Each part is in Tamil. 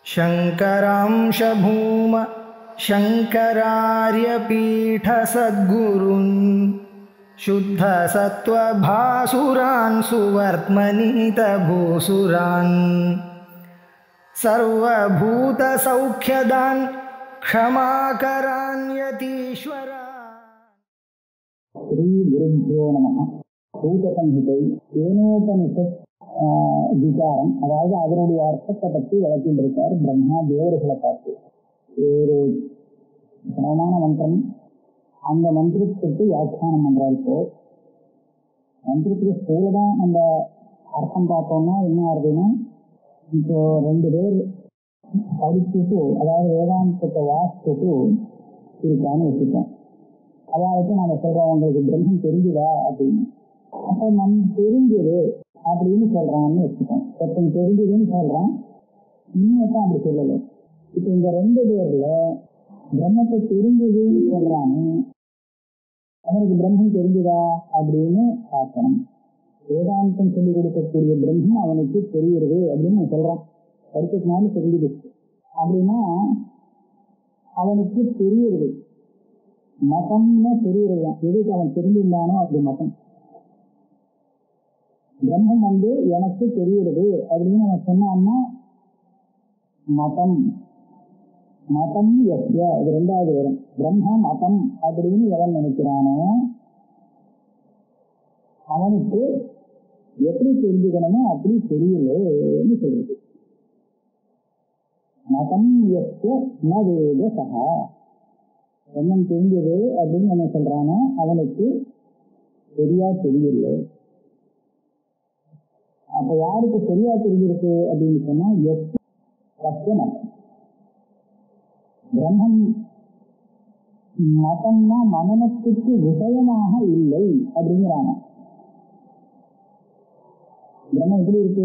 शङ्करांश भूम शङ्करार्यपीठसद्गुरून् शुद्धसत्त्वभासुरान् सुवर्त्मनीतभूसुरान् सर्वभूतसौख्यदान् क्षमाकरान् यतीश्वरान्. श्री गुरुभ्यो नमः. பூதசம்ஹிதை ஏனோபனிஷத் விசாரம், அதாவது அதனுடைய அர்த்தத்தை பற்றி விளக்கின்றிருக்கார் பிரம்மா தேவர்களை பார்த்து. ஒரு சமமான மந்திரம், அந்த மந்திரத்துக்கு வியாக்கியானம் பண்றாரு. இப்போ மந்திரத்துக்கு ஸ்கூலதான் நம்ம அர்த்தம் பார்த்தோம்னா என்ன ஆகுதுன்னா, இப்போ 2 பேர் படிச்சுட்டு, அதாவது வேதாந்தத்தை வாசிச்சுட்டு இருக்கான்னு வச்சுக்கோம். அதாவது நம்ம சொல்றோம், உங்களுக்கு பிரம்மம் தெரிஞ்சுதா அப்படின்னு. அப்ப நம்ம தெரிஞ்சது அப்படின்னு சொல்றான்னு வச்சுக்கோம். ஒருத்தன் தெரிஞ்சதுன்னு சொல்றான், இன்னும் அப்படி சொல்லலை. இப்ப இந்த 2 பேர்ல பிரம்மத்தை தெரிஞ்சதுன்னு சொல்றாங்க, அவனுக்கு பிரம்மம் தெரிஞ்சுதா அப்படின்னு பார்க்கணும். வேதாந்தம் சொல்லிக் கொடுக்கக்கூடிய பிரம்மம் அவனுக்கு தெரிகிறது அப்படின்னு சொல்றான். படிச்சதுனால தெரிஞ்சுது அப்படின்னா அவனுக்கு தெரியுது. மதம்னா தெரியுறதுதான். எதுக்கு அவன் தெரிஞ்சிருந்தானோ அப்படி மதம். பிரம்மம் எனக்கு தெரியுறது அப்படின்னு அவன் சொன்னான்னா மதம். மதம் எஸ்ய, இது 2வது வரும். பிரம்ம மதம் அப்படின்னு எவன் நினைக்கிறானோ அவனுக்கு எப்படி தெரிஞ்சுக்கணுமோ அப்படி தெரியலன்னு சொல்லுது. மதம் எஸ்ய ந வேத சகா, என்னன்னு தெரிஞ்சது அப்படின்னு என்ன சொல்றானோ அவனுக்கு சரியா தெரியல. அப்ப யாருக்கு சரியா தெரிஞ்சிருக்கு அப்படின்னு சொன்னா மதம். பிரம்மம் மதம்னா மனனத்துக்கு விஷயமாக இல்லை அப்படிங்கிறாங்க. பிரம்மம் எப்படி இருக்கு?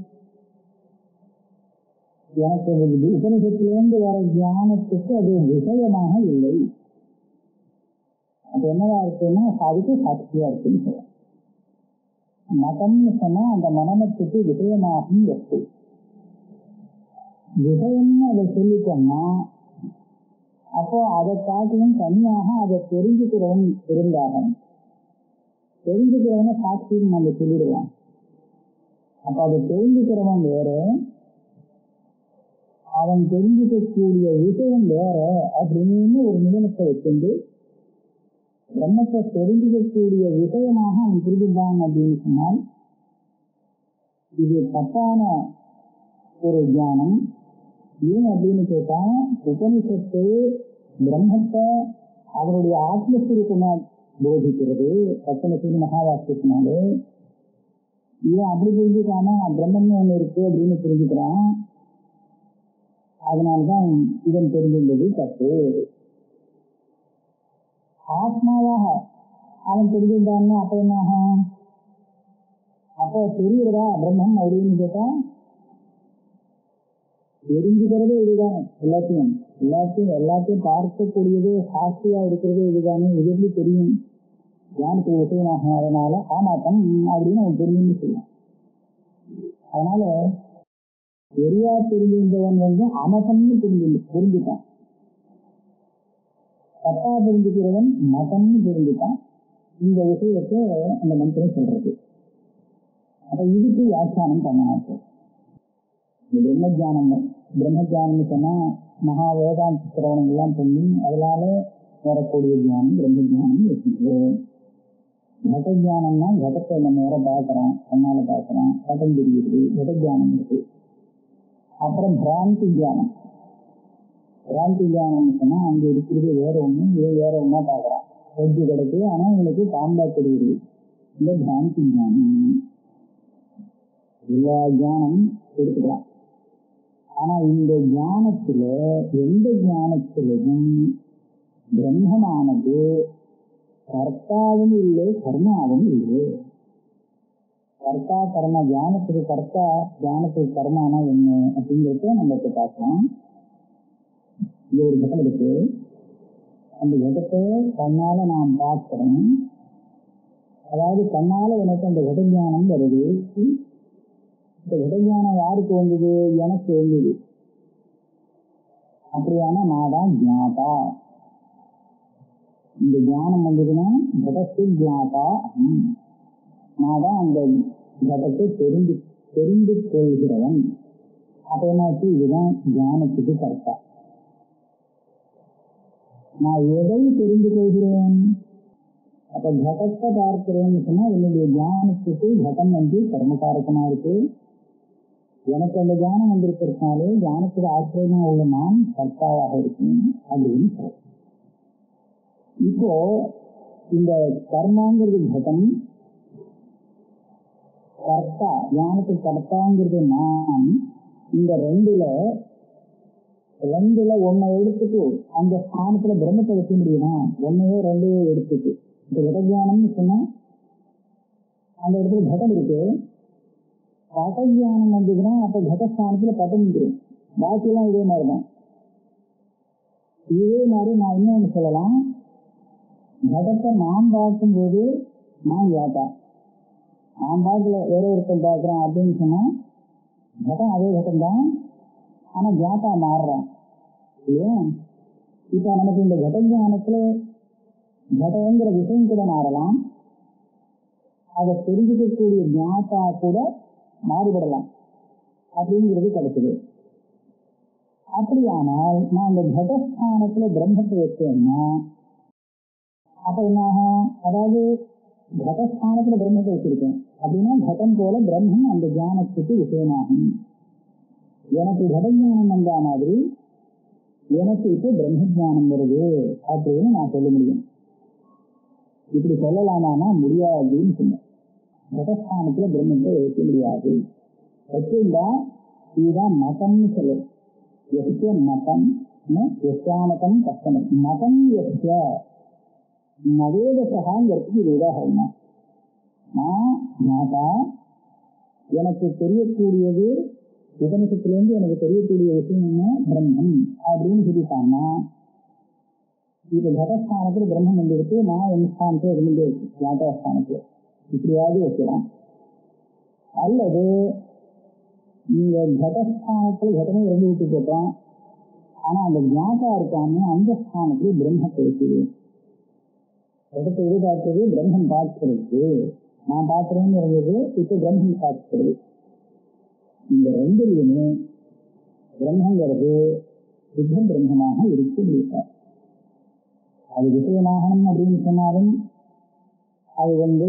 எனக்கு உபனிஷத்திலிருந்து வர ஞானத்துக்கு அது விஷயமாக இல்லை. அது என்னவா இருக்குன்னா அதுக்கு சாட்சியா இருக்குன்னு சொல்றேன். மதம்னு சொன்னா அந்த மனனத்துக்கு விஷயமாகும் வஸ்து. விஷயம்னு அதை சொல்லிட்டோம்னா அப்போ அதை காட்டிலும் தனியாக அதை தெரிஞ்சுக்கிறவன் இருந்தாகணும். தெரிஞ்சுக்கிறவன சாட்சின்னு நம்ம சொல்லிடுவான். அப்ப அதை தெரிஞ்சுக்கிறவன் வேற, அவன் தெரிஞ்சுக்கக்கூடிய விஷயம் வேற அப்படின்னு ஒரு நியமத்தை வச்சுண்டு பிரம்மத்தை தெரிஞ்சுக்கக்கூடிய விஷயமாக அவன் புரிஞ்சுட்டான் அப்படின்னு சொன்னால் இது தப்பான ஒரு ஞானம். ஏன் அப்படின்னு கேட்டா, உபனிஷத்து பிரம்மத்தை அவருடைய ஆத்மஸ்வரூபமா போதிக்கிறது. பத்தனத்தின் மகாவாக்கியத்தினாலே இவன் அப்படி புரிஞ்சுக்காம பிரம்மன்னு ஒண்ணு இருக்கு அப்படின்னு புரிஞ்சுக்கிறான். அதனால்தான் இதன் தெரிஞ்சிருந்தது தப்பு. ஆத்மாவாக அவன் தெரிஞ்சிருந்தான்னு அப்ப என்னாக, அப்போ தெரியுறதா பிரம்மம் அப்படின்னு கேட்டா தெரிஞ்சுக்கிறதே இதுதானே. எல்லாத்தையும் பார்க்கக்கூடியது சாட்சியா இருக்கிறது இதுதானே. இது எப்படி தெரியும்? யாருக்கு விஷயமாக? அதனால ஆமாத்தம் அப்படின்னு அவன் தெரியும்னு சொல்லுவான். அதனால சரியா தெரிஞ்சிருந்தவன் அமதம்னு புரிஞ்சுட்டான். தப்பா புரிஞ்சுக்கிறவன் மதம்னு புரிஞ்சுட்டான். இந்த விஷயத்தை அந்த மந்திரம் சொல்றது. அப்ப இதுக்கு வியாக்கியானம் பண்ண மாட்டோம். பிரம்மஜானம்னு சொன்னா மகா வேதாந்த சிரவணம் எல்லாம் பண்ணி அதனால வரக்கூடிய தியானம் பிரம்மஜானம் வச்சுக்கிறோம். கடஜானம்னா கடத்தை நம்ம வேற பார்க்கிறோம், கண்ணால பார்க்கிறோம், கடம் தெரியுது, கடஜானம் இருக்கு. அப்புறம் பிராந்தி தியானம். பிராந்தி தியானம்னு சொன்னா அங்க இருக்கிறது வேற ஒண்ணு, இது வேற ஒண்ணா பார்க்கிறோம். வெஜ்ஜு கிடைக்கு, ஆனா உங்களுக்கு பாம்பா தெரியுது. இந்த பிராந்தி தியானம். எல்லா தியானம் எடுத்துக்கலாம். ஆனா இந்த ஞானத்துல எந்த ஞானத்திலும் பிரம்மமானது கர்த்தாவும் இல்லை கர்மாவும் இல்லை. கர்த்தா கர்மா, ஞானத்துக்கு கர்த்தா, ஞானத்துக்கு கர்மானா என்ன அப்படிங்கிறத நம்ம இப்ப பார்க்கலாம். இது ஒரு கட்டம் இருக்கு. அந்த இடத்தை கண்ணால நாம் பார்க்கிறோம். அதாவது கண்ணால எனக்கு அந்த கடஞானம் வருது. இந்த கடஞானம் யாருக்கு வந்தது? எனக்கு வந்தது. அப்படியான நான் தான் ஜாதா. இந்த ஞானம் வந்ததுன்னா கடத்து ஜாதா, நான் தான் அந்த கடத்தை தெரிந்து கொள்கிறவன். அப்ப என்னாச்சு, இதுதான் ஞானத்துக்கு கர்த்தா. நான் எதை தெரிந்து கொள்கிறேன்? அப்ப கடத்தை பார்க்கிறேன்னு சொன்னா என்னுடைய ஞானத்துக்கு கடம் வந்து கர்மகாரகமா இருக்கு. எனக்கு அந்த ஞானம் வந்திருக்கிறதுனாலே ஞானத்துக்கு ஆச்சரியமா உள்ள நான் கர்த்தாவாக இருக்கேன் அப்படின்னு சொல்றேன். இப்போ இந்த கர்மாங்கிறது கடம், கர்த்தா ஞானத்துக்கு கர்த்தாங்கிறது நான். இந்த ரெண்டுல ஒன்னை எடுத்துட்டு அந்த ஸ்தானத்துல பிரம்மத்தை வைக்க முடியுமா? ஒன்னையோ ரெண்டையோ எடுத்துட்டு இந்த கடஜானம்னு சொன்னா அந்த இடத்துல கடம் இருக்கு. கடஜானம் வந்ததுன்னா அப்ப கடஸ்தானத்துல பட்டம் வந்துடும். பாக்கியெல்லாம் இதே மாதிரிதான். இதே மாதிரி நான் இன்னொன்னு சொல்லலாம், கடத்தை நான் பார்க்கும்போது நான் யாத்தா, நான் பார்க்கல வேற ஒருத்தன் பார்க்கிறேன் அப்படின்னு சொன்னா கடம் அதே கடம் தான், ஆனா ஜாத்தா மாறுறான் இல்லையா? இப்ப நமக்கு இந்த கடஞானத்துல கடங்கிற விஷயம் கூட மாறலாம், அதை தெரிஞ்சுக்கக்கூடிய ஜாத்தா கூட மாறுபடலாம் அப்படிங்கிறது கிடைக்குது. அப்படியானால் நான் இந்த கடஸ்தானத்துல பிரம்மத்தை வச்சேன்னா அப்ப என்னாகும்? அதாவது கடஸ்தானத்துல பிரம்மத்தை வச்சிருக்கேன் அப்படின்னா கடம் போல பிரம்மம் அந்த ஞானத்துக்கு விஷயமாகும். எனக்கு கடஞானம் வந்த மாதிரி எனக்கு இப்போ பிரம்ம ஜானம் வருது அப்படின்னு நான் சொல்ல முடியும். இப்படி சொல்லலாமான்னா முடியாதுன்னு சொன்னேன். கடஸ்தானத்துல பிரம்மத்தை வைக்க முடியாது. வச்சிருந்தா இதுதான் மதம்னு சொல்லு. எஸ்ய மதம் எஸ்யானதம் கஷ்டம். மதம் எஸ்ய நவேதசகாங்கிறதுக்கு இது உதாரணம். நான் ஞாதா, எனக்கு தெரியக்கூடியது உபனிஷத்திலேருந்து எனக்கு தெரியக்கூடிய விஷயம் என்ன? பிரம்மம் அப்படின்னு சொல்லிட்டாங்கன்னா இப்ப கடஸ்தானத்துல பிரம்மம் வந்துருக்கு, நான் என் ஸ்தானத்துல இருந்துட்டே இருக்கு ஞாதாஸ்தானத்துல. இப்படியாவது வைக்கலாம். அல்லது நீங்க கடஸ்தானத்துல கடமை இருந்து விட்டு போட்டோம், ஆனா அந்த ஞாதா இருக்கான்னு அந்த ஸ்தானத்துல பிரம்மத்தை இருக்குது. இடத்தை எதிர்பார்க்கிறது பிரம்மன் பார்க்கிறது, நான் பார்க்கிறேன்னு இருந்தது இப்ப பிரம்மன் பார்க்கிறது. இந்த ரெண்டுலையுமே பிரம்மங்கிறது சுத்தம் பிரம்மமாக இருக்க முடியாது. அது விஷயமாகணும் அப்படின்னு சொன்னாலும் அது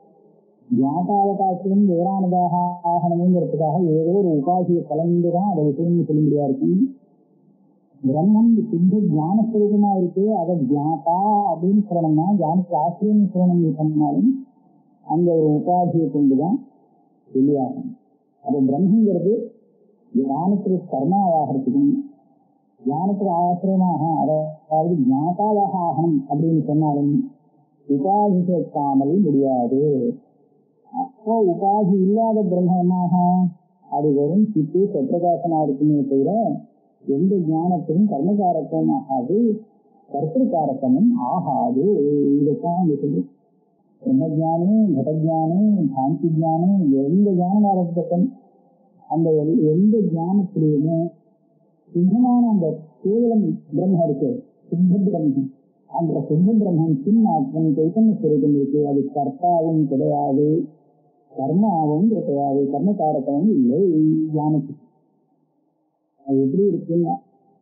ஞாதாவை காட்சியும் வேறானதாக ஆகணுங்கிறதுக்காக ஏதோ ஒரு உபாதியை கலந்துதான் அதை விஷயம் சொல்ல முடியா இருக்கும். பிரம்மம் சுத்த ஞானஸ்வரூபமா இருக்கு, அதை ஞாதா அப்படின்னு சொல்லணும்னா ஞானத்துக்கு ஆசிரியம் சொல்லணும் சொன்னாலும் அந்த ஒரு உபாதியை கொண்டுதான் வெளியாகும். அது பிரம்மங்கிறது ஞானத்துக்கு கர்மாவாகிறதுக்கும் ஞானத்துக்கு ஆசிரியமாக அதாவது ஞாதாவாக ஆகணும் அப்படின்னு சொன்னாலும் உபாதி சேர்க்காமல் முடியாது. அப்போ உபாதி இல்லாத பிரம்மமாக அது வெறும் சித்து சப்பிரகாசமா இருக்குமே தவிர எந்த ஞானத்திலும் கர்மகாரக்கம் ஆகாது, கர்த்திருக்காரக்கமும் ஆகாது. இதைத்தான் சொல்லு. பிரம்மஜானே, கடஜானே, சாந்தி ஜானே, எந்த ஞானம் ஆரம்பித்தன் அந்த எந்த ஞானத்திலையுமே சுத்தமான அந்த கேவலம் பிரம்மம் இருக்கு, சுத்த பிரம்மம். அந்த சுத்த பிரம்மம் சின்மாற்றம் சைத்தன்ய ஸ்வரூபம் இருக்கு. அது கர்த்தாவும் கிடையாது, கர்மாவும் கிடையாது, கர்மகாரக்கமும் இல்லை ஞானத்துக்கு. அது எப்படி இருக்குன்னா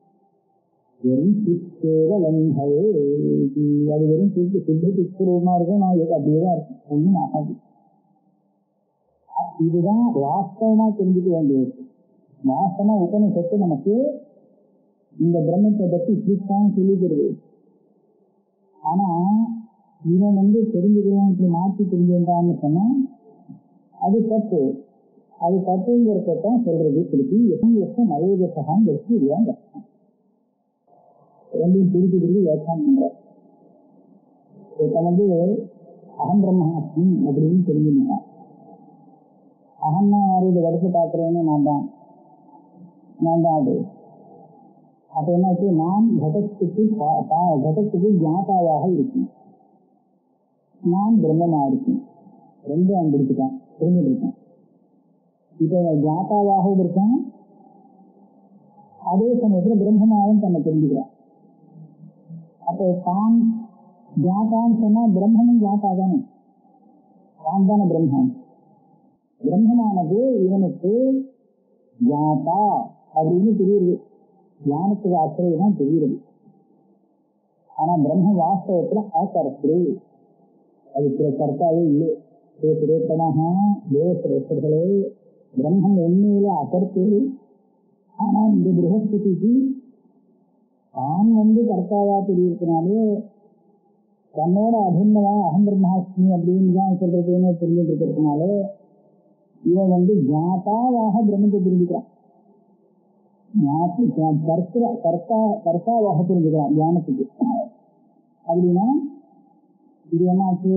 வெறும் கேவலங்கள், அது வெறும் சுத்த சுத்தரூபமா இருக்கும். நான் அப்படியேதான் இருக்கும், ஒன்றும் ஆகாது. இதுதான் வாஸ்தவமா தெரிஞ்சுக்க வேண்டியது. வாஸ்தவமா உபனிஷத்து நமக்கு இந்த பிரம்மத்தை பற்றி இப்படித்தான் சொல்லிக்கிறது. ஆனா இவன் தெரிஞ்சுக்கிறேன் இப்படி மாற்றி தெரிஞ்சுட்டான்னு சொன்னா அது தப்பு. அது தப்புங்கிறதான் சொல்றது. திருப்பி எப்படி நவேதசகாங்கிறது இதுதான் கஷ்டம். ரெண்டையும் திருப்பி வியாக்கியானம் பண்ற. இப்ப அகம் பிரம்மாஸ்மி அப்படின்னு தெரிஞ்சுக்கணும். அகம்னா யாரு? இதை வடக்கு பார்க்கிறேன்னு நான் தான் அது. அப்ப என்னாச்சு? நான் கடத்துக்கு ஞாதாவாக இருக்கேன், நான் பிரம்மமா இருக்கேன். ரெண்டும் அங்கிருக்கேன், தெரிஞ்சுட்டு இருக்கேன். இப்ப ஞாதாவாகவும் இருக்கேன், அதே சமயத்துல பிரம்மமாவும் தன்னை தெரிஞ்சுக்கிறான். அப்போ தான் ஜாத்தான்னு சொன்னா பிரம்மனும் ஜாத்தா தானே, தான் தானே பிரம்மன். பிரம்மமானது இவனுக்கு ஜாத்தா அப்படின்னு தெரியுது, ஞானத்துக்கு ஆச்சரியம் தெரியுது. ஆனா பிரம்ம வாஸ்தவத்துல ஆக்கரத்து, அதுக்கு கர்த்தாவே இல்லை. திரேத்தமாக தேவசிரேஷ்டர்களே, பிரம்மன் உண்மையில அகர்த்து. ஆனா இந்த பிரகஸ்பதிக்கு தான் கர்த்தாவா தெரியிருக்கனாலே தன்னோட அபிநவா அகம் பிரம்மாஸ்மி அப்படின்னு தான் சொல்றதுன்னு தெரிஞ்சுட்டு இருக்கிறதுனாலே இவன் ஜாத்தாவாக பிரம்மத்தை புரிஞ்சுக்கிறான். கர்த்தாவாக புரிஞ்சுக்கிறான் ஞானத்துக்கு. அப்படின்னா இது என்னாச்சு,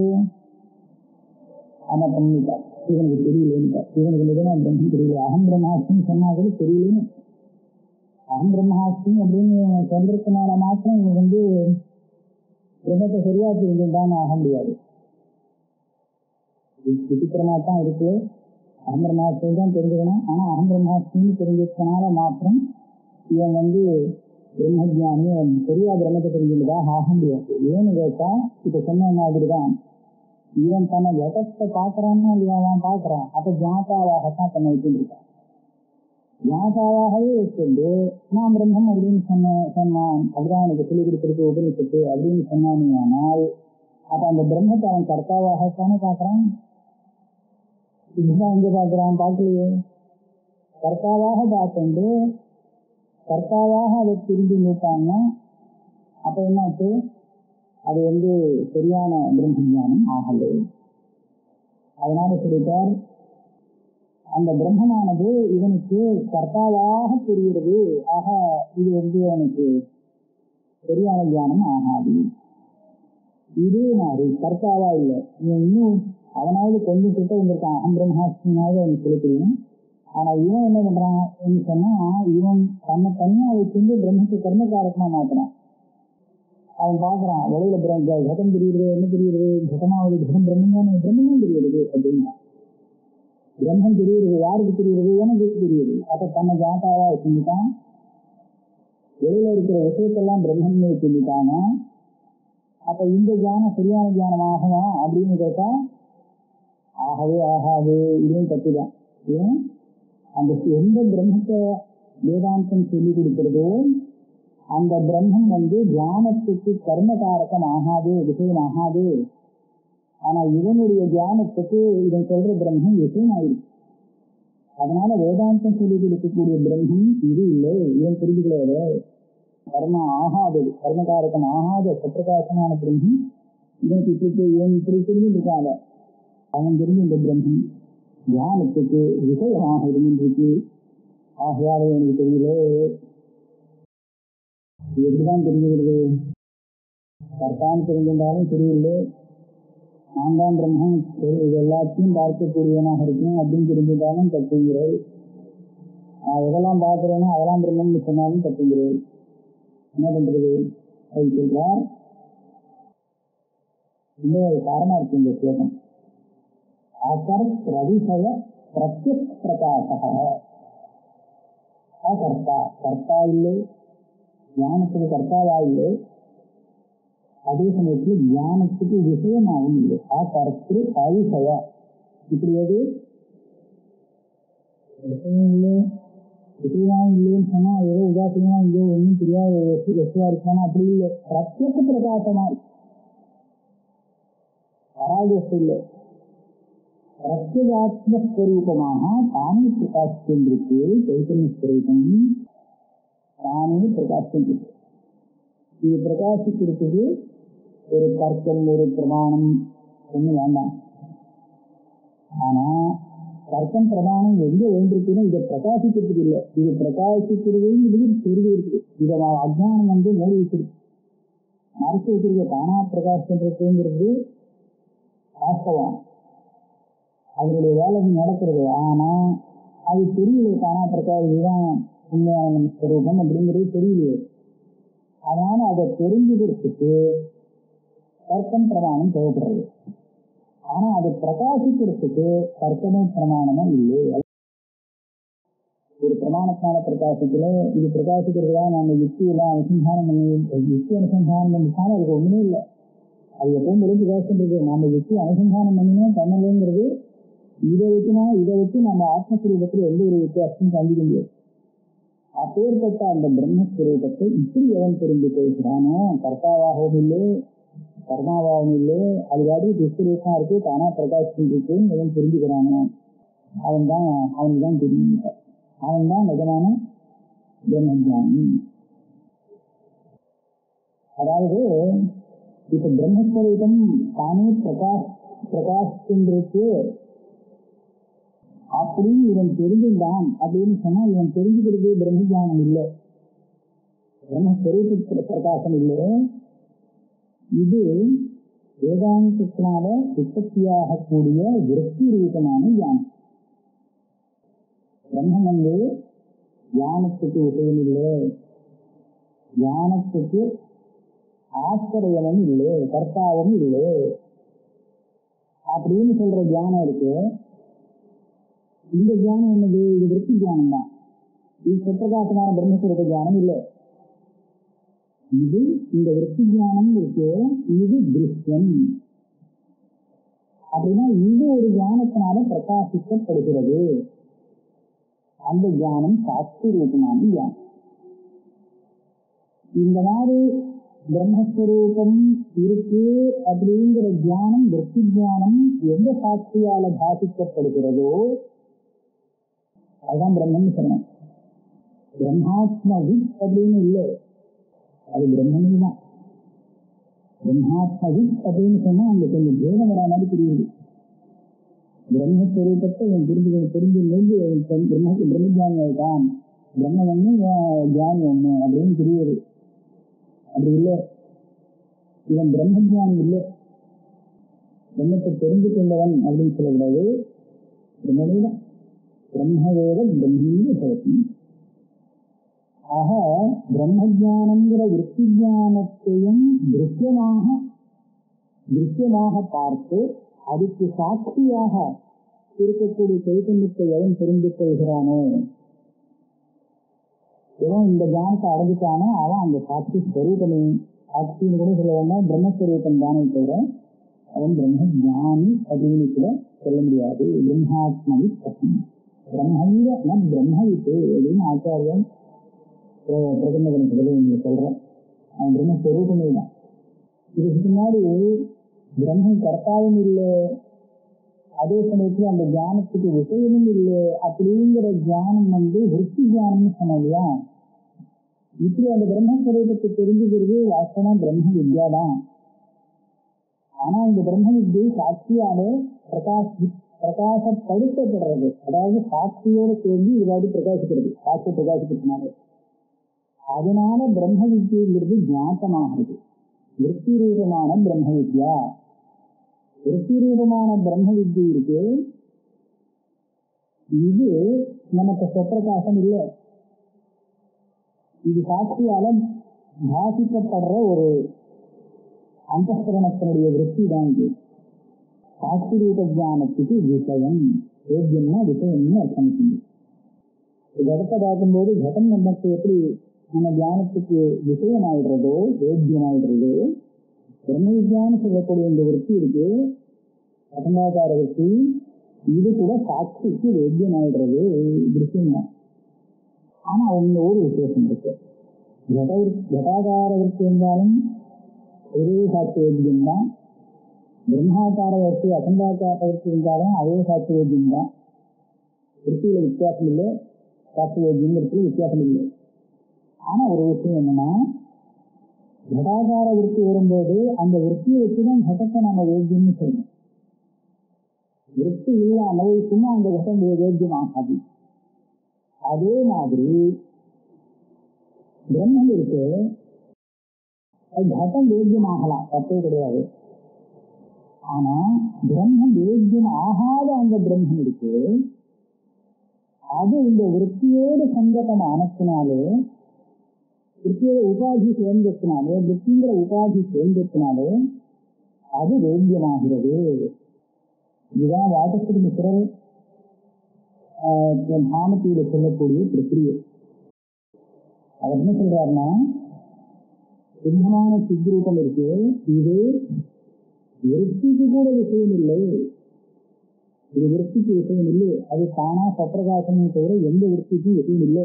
அவன் பண்ணிட்டான், இவனுக்கு தெரியலன்னு. இவனுக்கு நிஜமா பிரம்மம் தெரியல, அகம் பிரம்மாஸ்மி சொன்னாலும் தெரியலன்னு. அகம் பிரம்மாஸ்மி அப்படின்னு சொல்றதுனால மாத்திரம் இவனுக்கு பிரம்மத்தை சரியா தெரிஞ்சுட்டான்னு ஆக முடியாது. விசித்திரமா தான் இருக்கு. அகம் பிரம்மாஸ்மி தான் தெரிஞ்சுக்கணும். ஆனா அகம் பிரம்மாஸ்மின்னு தெரிஞ்சதுனால மாத்திரம் இவன் பிரம்மஜானி சரியா பிரம்மத்தை தெரிஞ்சுதான் ஆக முடியாது. ஏன்னு கேட்டா இப்ப சொன்ன மாதிரிதான் இவன் தன்னை ஜகத்தை பார்க்கறான்னு இல்லையா, அவன் பார்க்கறான். அப்ப ஜாத்தாவாகத்தான் தன்னை வச்சுருக்கான். ஜாத்தாவாகவே வச்சுட்டு நான் பிரம்மம் அப்படின்னு சொன்னான். அதுதான் எனக்கு சொல்லிக் கொடுக்கறது உபனிஷத்து அப்படின்னு சொன்னானால் அப்ப அந்த பிரம்மத்தை அவன் கர்த்தாவாகத்தானே பார்க்கறான். இதுதான் எங்க பார்க்கறான், பார்க்கலையே. கர்த்தாவாக பார்த்துட்டு கர்த்தாவாக அதை திரும்பி நிற்பாங்க. அப்ப என்னாச்சு, அது சரியான பிரம்ம ஞானம் ஆகலை. அதனால சொல்லிட்டார், அந்த பிரம்மமானது இவனுக்கு கர்த்தாவாக தெரிகிறது. ஆக இது அவனுக்கு சரியான ஞானம் ஆகாது. இதே மாதிரி கர்த்தாவா இல்லை, இவன் இன்னும் அவனாவது கொஞ்சம் கிட்ட வந்திருக்கான். அகம் பிரம்மாஸ்மியாவது அவனுக்கு சொல்லி. ஆனா இவன் என்ன பண்றான் சொன்னா, இவன் தன்னை தனியா வச்சு பிரம்மத்தை கர்மகாரகமா மாத்துறான். அவன் பார்க்கறான், வெளியில கடம் தெரியுது, என்ன தெரியுது, கடமாவது கடம் பிரம்மம் தெரியுது அப்படின்னா. பிரம்மம் தெரியுது, யாருக்கு தெரியுது, எனக்கு தெரியுது. அப்ப தன்னை ஜாத்தாவா செஞ்சுட்டான். வெளியில இருக்கிற விஷயத்தெல்லாம் பிரம்மன்னு செஞ்சுட்டாங்க. அப்ப இந்த தியானம் சரியான தியானம் ஆகுமா அப்படின்னு கேட்டா ஆகவே ஆகாது. இதுவும் தப்புதான். ஏன், அந்த எந்த பிரம்மத்தை வேதாந்தம் சொல்லி கொடுக்கிறதோ அந்த பிரம்மம் தியானத்துக்கு கர்மகாரகம் ஆகாது, விஷயம் ஆகாது. ஆனா இவனுடைய தியானத்துக்கு இதன் சொல்ற பிரம்மம் விஷயம் ஆயிருக்கு. அதனால வேதாந்தம் சொல்லி கொடுக்கக்கூடிய பிரம்மம் இது இல்லை, இவன் புரிஞ்சுக்கல. கர்ம ஆகாதது, கர்மகாரகம் ஆகாத சப்பிரகாசமான பிரம்மம் இவனுக்கு இவன் இப்படி தெரிஞ்சுருக்காங்க. அவன் தெரிஞ்சு இந்த பிரம்மம் தியானத்துக்கு விஷயமாக இருந்துருக்கு. ஆகையால எனக்கு தெரியல. எப்படிதான் தெரிஞ்சுக்கிறது, கர்த்தான் தெரிஞ்சிருந்தாலும் தெரியல. நான் தான் பிரம்மம், இது எல்லாத்தையும் பார்க்கக்கூடியவனாக இருக்கேன் அப்படின்னு தெரிஞ்சிருந்தாலும் தப்புங்கிறது. நான் எதெல்லாம் பார்க்கிறேனோ அதெல்லாம் பிரம்மம்னு சொன்னாலும் தப்புங்கிறது. என்ன பண்றது அது சொல்றார். இன்னொரு காரணம் இருக்கு இந்த ஸ்லோகம். அகர்த்தவிஷய பிரத்யக் பிரகாசக. அகர்த்தா, கர்த்தா இல்லை, ஞானத்துக்கு கர்த்தாவா இல்லை, அதே சமயத்தில் ஞானத்துக்கு விஷயமாகவும் இல்லை. அகர்த்து அவிஷய, இப்படி எது விஷயம் இல்லை, விஷயமா இல்லைன்னு சொன்னா ஏதோ உதாசீனமா இல்லையோ ஒன்றும் தெரியாத விஷயா இருக்கானா, அப்படி இல்லை. பிரத்யக் பிரகாசமாய் பராஜஸ்து இல்லை, பிரத்யேகாத்மஸ்வரூபமாக தானே பிரகாசிக்கின்றிருக்கு. சைத்தன்ய ஸ்வரூபம் தானே பிரகாசிக்கின்றது. இது பிரகாசிக்கிறதுக்கு ஒரு தர்க்கம், ஒரு பிரமாணம் ஒன்றும் வேண்டாம். ஆனா தர்க்கம் பிரமாணம் எங்க வேண்டிருக்குன்னு இதை பிரகாசிக்கிறதுக்கு இல்லை. இது பிரகாசிக்கிறதுங்கிறது தெரிஞ்சு இருக்குது. இதை அஜ்ஞானம் மூடி வச்சிருக்கு, மறைச்சு வச்சிருக்க. தானா பிரகாசிக்கிறதுங்கிறது வாஸ்தவம், அதனுடைய வேலை நடக்கிறது. ஆனா அது தெரியல. தானா பிரகாசிதான் உண்மையான ஸ்வரூபம் அப்படிங்கிறது தெரியலையே. அதனால அதை தெரிஞ்சுக்கிறதுக்கு தர்க்கம் பிரமாணம் தேவைப்படுறது. ஆனா அதை பிரகாசிக்கிறதுக்கு தர்க்கமே பிரமாணமும் இல்லை. ஒரு பிரமாணத்தான பிரகாசத்துல இது பிரகாசிக்கிறதா நம்ம யுக்தியெல்லாம் அனுசந்தானம் பண்ணி யுக்தி அனுசந்தானம் பண்ணிட்டாலும் அதுக்கு ஒண்ணுமே இல்லை. அது எப்பவும் போல பிரகாசன்றது நம்ம யுக்தி அனுசந்தானம் பண்ணினோம் பண்ணலங்கிறது இதை வச்சு நம்ம ஆத்மஸ்வரூபத்தில் எந்த ஒரு வித்தியாசமும் கண்டிக்க முடியாது. அப்பேற்பட்ட அந்த பிரம்மஸ்வரூபத்தை இப்படி எவன் தெரிந்து கொள்கிறானோ, கர்த்தாவாகவும் இல்லை கர்மாவாகவும் இல்லை, அது வாடி விஸ்வரூபமா இருக்கு தானா பிரகாசம் இருக்குன்னு எவன் தெரிஞ்சுக்கிறானோ அவனுக்கு தான் தெரியும். அவன் தான் நிஜமான பிரம்மஞானி. அதாவது இப்ப பிரம்மஸ்வரூபம் தானே பிரகாசிக்கின்றது அப்படின்னு இவன் தெரிஞ்சுட்டான் அப்படின்னு சொன்னா இவன் தெரிஞ்சுக்கிறது பிரம்மஞானம் இல்லை, பிரம்மஸ்வரூப பிரகாசம் இல்லை. இது வேதாந்தத்தினால உற்பத்தியாகக்கூடிய விருத்தி ரூபமான ஞானம். பிரம்மம் ஞானத்துக்கு விஷயம் இல்லை, ஞானத்துக்கு ஆச்சரியமும் இல்லை, கர்த்தாவும் இல்லை அப்படின்னு சொல்ற ஞானம் இருக்கு. இந்த ஞானம் என்னது? இது விருத்தி ஞானம் தான். இது சுப்பிரகாசமான பிரம்மஸ்வரூப ஞானம் இல்லை. இது இந்த விருத்தி ஞானம் இருக்கு, இது திருஷ்யம். அப்படின்னா இது ஒரு ஞானத்தினால பிரகாசிக்கப்படுகிறது. அந்த ஞானம் சாட்சி ரூபமான ஞானம். இந்த மாதிரி பிரம்மஸ்வரூபம் இருக்கு அப்படிங்கிற ஞானம் விருத்தி ஞானம் எந்த சாட்சியால பாதிக்கப்படுகிறதோ அதுதான் பிரம்மன்னு சொல்லணும். பிரம்மாத்மவித் அப்படின்னு இல்லை, அது பிரம்மனே தான். பிரம்மாத்மவித் அப்படின்னு சொன்னா அங்க கொஞ்சம் பேதம் வரா மாதிரி தெரியுது. பிரம்மஸ்வரூபத்தை தெரிஞ்சு பிரம்மஜானி தான், பிரம்ம ஒண்ணு ஜானி ஒண்ணு அப்படின்னு தெரியுது. அப்படி இல்லை, இவன் பிரம்மஜானி இல்லை, பிரம்மத்தை தெரிந்து கொண்டவன் அப்படின்னு சொல்லக்கூடாது. பிரம்மனே தான். பிரம்மவேத பிரம்மீன பவதி. ஆக பிரம்மஜானங்கிற விருத்தி ஞானத்தையும் திருஷ்யமாக பார்த்து அதுக்கு சாட்சியாக இருக்கக்கூடிய சைத்தன்யத்தை எவன் தெரிந்து கொள்கிறானோ, எவன் இந்த ஞானத்தை அடைஞ்சிட்டானோ அவன் அந்த சாட்சி ஸ்வரூபமே. சாட்சின்னு கூட சொல்ல வேண்டாம், பிரம்மஸ்வரூபம் தானே தவிர அவன் பிரம்ம ஜானி அப்படின்னு கூட சொல்ல முடியாது. பிரம்மாத்மவி பிரம்மங்க நம் பிரம்மவித்து அப்படின்னு ஆச்சாரியன் பிரகடனத்துல சொல்றேன். அவன் பிரம்மஸ்வரூபமே தான். இதுக்கு முன்னாடி பிரம்மம் கர்த்தாவும் இல்லை, அதே சமயத்துல அந்த ஞானத்துக்கு விஷயமும் இல்லை அப்படிங்கிற ஞானம் விருத்தி ஞானம்னு சொன்னதுயா. இப்படி அந்த பிரம்மஸ்வரூபத்தை தெரிஞ்சுக்கிறது வாஸ்தவமா பிரம்ம வித்யா தான். ஆனா இந்த பிரம்ம வித்யை சாட்சியாலே பிரகாசப்படுத்தப்படுறது, அதாவது சாட்சியோடு சேர்ந்து இவாடி பிரகாசிக்கிறது, சாட்சி பிரகாசிக்கிறதுனால. அதனால பிரம்ம வித்யங்கிறது ஞாபகமாகிறது. விருத்தி ரூபமான பிரம்ம வித்யா, விருத்தி ரூபமான பிரம்ம வித்யை இருக்கு. இது நமக்கு சொப்பிரகாசம் இல்லை, இது சாட்சியால பாசிக்கப்படுற ஒரு அந்தஸ்கரணத்தினுடைய விருத்தி தான். இது சாட்சி ரூப ஜானத்துக்கு விஷயம், வேத்தியம்னா விஷயம்னு அர்த்தம். கடத்தை பார்க்கும்போது கடம் நமக்கு எப்படி நம்ம தியானத்துக்கு விஷயம் ஆயிடுறதோ வேத்தியம் ஆயிடுறதோ, பிரம்ம வித்யான்னு சொல்லக்கூடிய இந்த விருத்தி இருக்கு, அசங்காகார விருத்தி, இது கூட சாட்சிக்கு வேத்தியம் ஆயிடுறது திருஷ்யம் தான். ஆனா அவங்க ஒரு விசேஷம் இருக்கு. கடாகார விருத்தி இருந்தாலும் ஒரே சாட்சி வேத்தியம் தான். பிரம்மாக்கார விருத்தி அசங்காக்கார விருத்தி இருந்தாலும் அதே சாட்சி வேத்தியம் தான். விருத்தியில வித்தியாசம் இல்லை, சாட்சி வேத்தியம் வித்தியாசம் இல்லை. ஆனா ஒரு விஷயம் என்னன்னா, கடாகார விருத்தி வரும்போது அந்த விருத்தியை வச்சுதான் கட்டத்தை நம்ம வேத்தியம்னு சொல்லணும். விருத்தி இல்லாமல் சும்மா அந்த கட்டம் வேத்தியம் ஆகாது. அதே மாதிரி பிரம்மம் இருக்கு, கட்டம் வேத்தியம் ஆகலாம், தப்பே கிடையாது. ஆனா பிரம்மம் வேத்தியம் ஆகாத அந்த பிரம்மம் இருக்கு, அது இந்த விருத்தியோடு சங்கடம் ஆனத்தினாலே, விருத்தியோட உபாதி சேர்ந்தத்தினாலே, விருத்திங்கிற உபாதி சேர்ந்தத்தினாலே அது வேத்தியமாகிறது. இதுதான் வாட்டத்திற்கு சிறல் பாமத்தியில சொல்லக்கூடிய பிரக்கிரியை. அவர் என்ன சொல்றாருன்னா, சிம்மமான சித்ரூபம் இருக்கு, இது விருத்திக்கு கூட விஷயம் இல்லை, இது விருத்திக்கு விஷயம் இல்லை, அது தானா சப்பிரகாசமே தவிர எந்த விருத்திக்கும் விஷயம் இல்லை.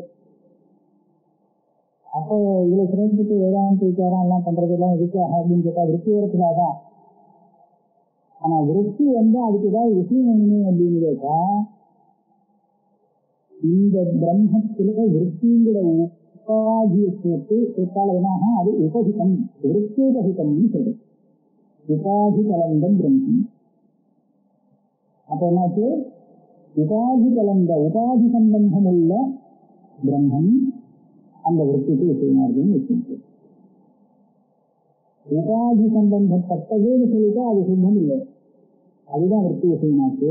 அப்போ இதுல சிறப்புக்கு வேதாந்த விசாரம் எல்லாம் பண்றதெல்லாம் எதுக்காக அப்படின்னு கேட்டா விருத்தி வரத்துக்காதான். ஆனா விருத்தி அதுக்கு ஏதாவது விஷயம் வேணும் அப்படின்னு கேட்டா, இந்த பிரம்மத்துல விருத்திங்கிற உபாதியை சேர்த்தால் அது உபகிதம், விருத்தோபகிதம்னு சொல்றது. உபாதி கலந்தம் பிரம்மம். அப்ப என்னாச்சு, உபாதி கலந்த உபாதி சம்பந்தம் உள்ள பிரம்மம் அந்த விருத்திக்கு விஷயமா இருக்குன்னு வச்சிருக்கு. உபாதி சம்பந்தப்பட்டதுன்னு சொல்லிட்டா அது சிம்மம் இல்லை, அதுதான் விருத்தி விஷயமாச்சு.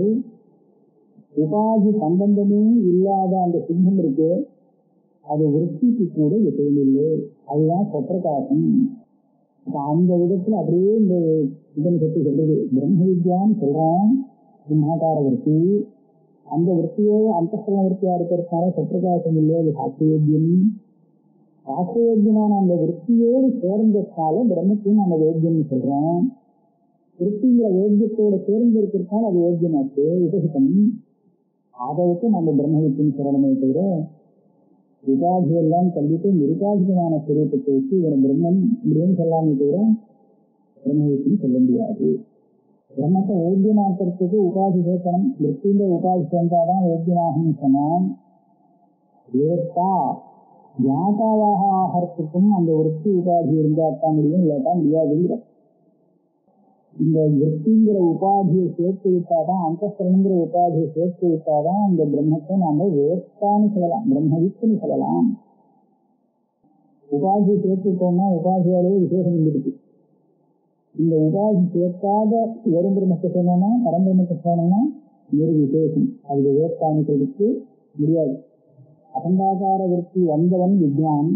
உபாதி சம்பந்தமே இல்லாத அந்த சிம்மம் இருக்கு, அது விருத்திக்கு கூட விஷயம் இல்லை, அதுதான் சப்பிரகாசம். அந்த விதத்துல அப்படியே இந்த இதன் பற்றி சொல்றது. பிரம்ம வித்யான்னு சொல்றோம், சிம்மாகார விருத்தி. அந்த விற்பியே அந்தஸ்தல விற்பியா இருக்கிறதுனால சப்பிரகாசம் இல்லை, அது சாஸ்திரயோக்கியம். சாஸ்திரயோக்கியமான அந்த விற்பியோடு சேர்ந்ததுனால பிரம்மத்தையும் நம்ம வேத்தியம்னு சொல்றோம். விற்பிங்கிற வேத்தியத்தோட சேர்ந்து இருக்கிறதுனால அது வேத்தியமாச்சு, உபகிதம். அதை வச்சு நம்ம பிரம்ம வித்தின்னு சொல்லணுமே தவிர, உபாதியெல்லாம் கல்விட்டு நிருபாதிகமான சுரூபத்தை வச்சு இவனை பிரம்மன் இப்படின்னு சொல்லாமே தவிர பிரம்ம வித்தின்னு சொல்ல முடியாது. பிரம்மத்தை வேத்தியமாக்கிறதுக்கு உபாதி சேர்க்கணும், விற்பிஇந்த உபாதி சேர்ந்தாதான் வேத்தியமாகும் சொன்னான். ஏத்தா ஜாதாவாக ஆகிறதுக்கும் அந்த விற்பி உபாதி இருந்தாத்தான் முடியும், இல்லாட்டா முடியாதுங்கிற. இந்த விற்பிங்கிற உபாதியை சேர்த்து விட்டாதான், அந்தஸ்தரங்கிற உபாதியை சேர்த்து விட்டாதான் இந்த பிரம்மத்தை நாம வேத்தான்னு சொல்லலாம், பிரம்மவித்துன்னு சொல்லலாம். உபாதியை சேர்த்துட்டோம்னா உபாதியாலேயே விசேஷம் இருக்கு. இந்த உபாதி சேர்க்காத வெறும் பிரம்மத்தை சொன்னோம்னா, பரம்பிரம்மத்தை சொன்னோம்னா ஒரு விசேஷம், அது வேத்தான்னு சொல்லிட்டு முடியாது. அகண்டாகார விற்பி வந்தவன் வித்வான்,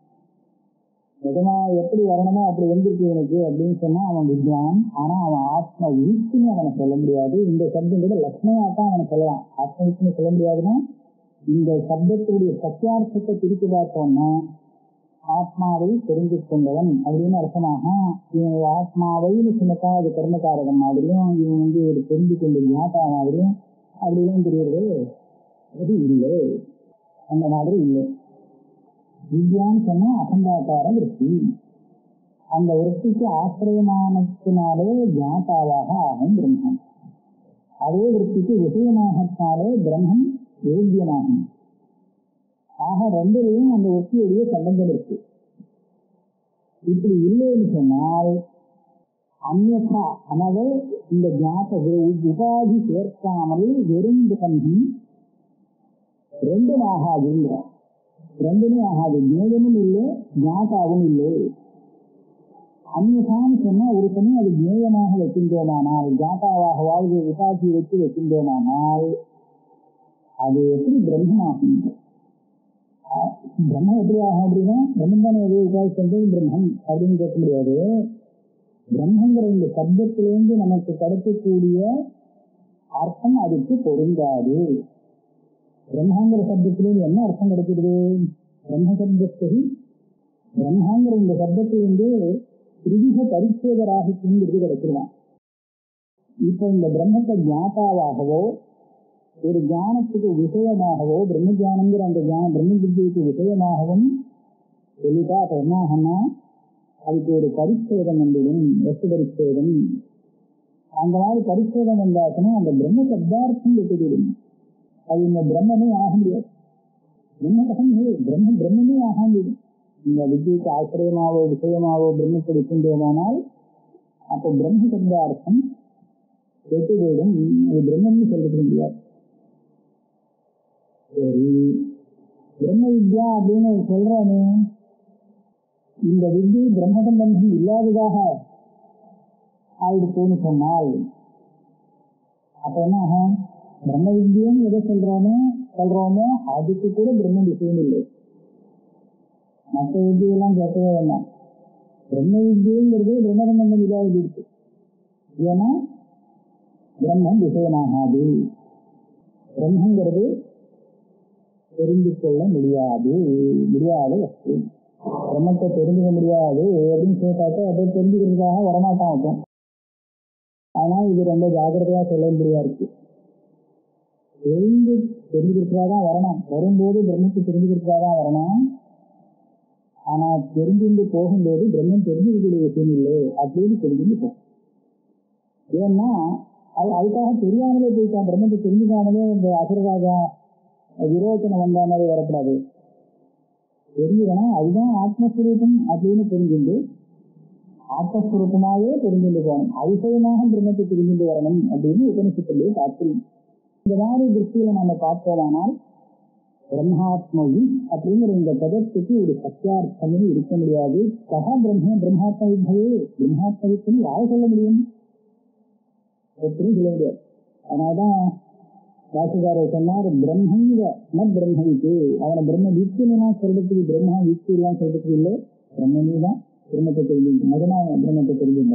நிஜமா எப்படி வரணுமோ அப்படி வந்துருக்கு எனக்கு அப்படின்னு சொன்னா அவன் வித்வான். ஆனா அவன் ஆத்ம வீட்டுன்னு அவனை சொல்ல முடியாது. இந்த சப்தம் கூட லட்சணையாத்தான் அவனை சொல்லலாம், ஆத்ம வீட்டுன்னு சொல்ல முடியாதுன்னா. இந்த சப்தத்துடைய சத்தியார்த்தத்தை பிரித்து பார்த்தோம்னா, ஆத்மாவை தெரிந்து கொண்டவன் அப்படின்னு அர்த்தமாக, இவன் ஆத்மாவைன்னு சொன்னதா அது கர்மகாரகம் மாதிரியும், இவன் ஒரு தெரிந்து கொண்ட ஞாபகா மாதிரியும் அப்படிலாம் தெரியுறது அது இல்லை, அந்த மாதிரி இல்லை. வித்யான்னு சொன்னா அகண்டாகார விற்பி, அந்த விற்பிக்கு ஆசிரியமானத்தினாலே ஜாதாவாக ஆகும் பிரம்மம். அதே விற்பிக்கு விஷயமாகத்தாலே பிரம்மம் யோக்கியமாகும். ஆக ரெண்டுலையும் அந்த விற்பியுடைய சம்பந்தம் இருக்கு. இப்படி இல்லைன்னு சொன்னால் அந்நா, அதாவது இந்த ஜாத உபாதி சேர்க்காமல் வெறும் பிரம்மம் ரெண்டும் ஆகாதுங்கிற. ரெண்டுமே ஆகாது, ஜேயமும் இல்லை ஜாதாவும் இல்லை. அந்நியசான்னு சொன்னா ஒரு சமயம் அது ஜேயமாக வைக்கின்றோமானால், ஜாதாவாக வாழ்வு உபாதி வச்சு வைக்கின்றோமானால் அது எப்படி பிரம்மமாகும்? பிரம்மம் எப்படி ஆகும் அப்படின்னா, பிரம்மன் தானே எதை உபாதி சென்றது பிரம்மம் அப்படின்னு கேட்க முடியாது. பிரம்மங்கிற இந்த சப்தத்திலிருந்து நமக்கு கிடைக்கக்கூடிய அர்த்தம் அதுக்கு பொருந்தாது. பிரம்மாங்கிற சப்தத்திலிருந்து என்ன அர்த்தம் கிடைக்கிறது? பிரம்ம சப்தத்தை பிரம்மாங்கிற இந்த சப்தத்திலிருந்து திரிவித பரிச்சேதராகிங்கிறது கிடைச்சிருவான். இப்ப இந்த பிரம்மத்தை ஞாதாவாகவோ ஒரு ஞானத்துக்கு விஷயமாகவோ, பிரம்ம ஜானங்கிற அந்த பிரம்ம வித்தியைக்கு விஷயமாகவும் சொல்லிட்டா அப்ப என்ன ஆகும்னா, அதுக்கு ஒரு பரிச்சேதம் வந்துடும், வஸ்து பரிச்சேதம். அந்த மாதிரி பரிச்சேதம் வந்தாச்சுன்னா அந்த பிரம்ம சப்தார்த்தம் விட்டுவிடும். அது இந்த பிரம்மமே ஆக முடியாது. பிரம்மமே ஆக முடியும். இந்த வித்தியைக்கு ஆசிரியமாவோ விஷயமாவோ பிரம்மத்தை இருக்கின்றோமானால் அப்போ பிரம்ம சப்தார்த்தம் வெட்டு போயிடும், அது பிரம்மன்னு சொல்லிக்க முடியாது. சரி, பிரம்ம வித்யா அப்படின்னு சொல்றானே, இந்த வித்தியை பிரம்ம சம்பந்தம் இல்லாததாக ஆயிடுச்சுன்னு சொன்னால் அப்ப என்ன ஆகும்? பிரம்ம வித்தியன்னு எதை சொல்றோமோ அதுக்கு கூட பிரம்ம விஷயம் இல்லை. மற்ற வித்தியெல்லாம் கேட்கவே வேண்டாம், பிரம்ம வித்தியங்கிறது பிரம்ம சம்பந்தம் இல்லாத இருக்கு. ஏன்னா பிரம்மம் விஷயமாகாது. பிரம்மங்கிறது தெரிந்து கொள்ள முடியாத வஸ்து. பிரம்மத்தை தெரிஞ்சுக்க முடியாது அப்படின்னு கேட்டாக்க அதை தெரிஞ்சுக்கிறதுக்காக வரமாட்டான் இருக்கும். ஆனால் இது ரொம்ப ஜாக்கிரதையா சொல்ல முடியா இருக்கு. தெரிஞ்சுக்கிறதுக்காக தான் வரணும். வரும்போது பிரம்மத்தை தெரிஞ்சுக்கிறதுக்காக தான் வரணும். ஆனா தெரிஞ்சுட்டு போகும்போது பிரம்மம் தெரிஞ்சுக்கக்கூடிய விஷயம் இல்லை அப்படின்னு தெரிஞ்சுட்டு போகும். ஏன்னா அதுக்காக தெரியாமலே போயிட்டான். பிரம்மத்தை தெரிஞ்சுக்காமலே இந்த அசுரராஜா விரோச்சனை வந்த மாதிரி வரக்கூடாது. தெரிஞ்சுக்கணும். அதுதான் ஆத்மஸ்வரூபம் அப்படின்னு தெரிஞ்சுட்டு ஆத்மஸ்வரூபமாகவே தெரிஞ்சுட்டு போகணும். அதிசயமாக பிரம்மத்தை தெரிஞ்சுட்டு வரணும் அப்படின்னு உபனிஷத்திலேயே தாத்பரியம். இந்த மாதிரி திருஷ்டியில நம்ம பார்த்தோமானால் பிரம்மாத்மவி அப்படிங்கிற இந்த பதத்துக்கு ஒரு சத்தியார்த்தமே இருக்க முடியாது. சகா பிரம்மாத்ம வித்தையே பிரம்மாத்ம வித்துன்னு யாரை சொல்ல முடியும்? எப்படியும் சொல்ல முடியாது. அதனால்தான் வாசுகாரர் சொன்னார், பிரம்மங்க ந பிரம்மவித்து. அவனை பிரம்ம வித்துனா சொல்றதுக்கு பிரம்மா வித்து எல்லாம் சொல்றதுக்கு இல்லை, பிரம்மனே தான் பிரம்மத்தை தெரிஞ்சு மகனா பிரம்மத்தை தெரிஞ்சு